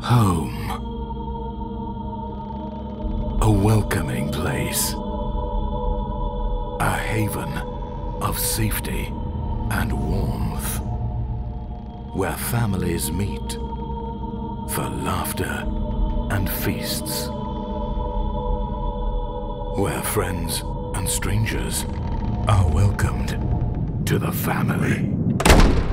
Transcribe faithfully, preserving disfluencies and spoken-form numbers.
Home. A welcoming place. A haven of safety and warmth. Where families meet for laughter and feasts. Where friends and strangers are welcomed to the family.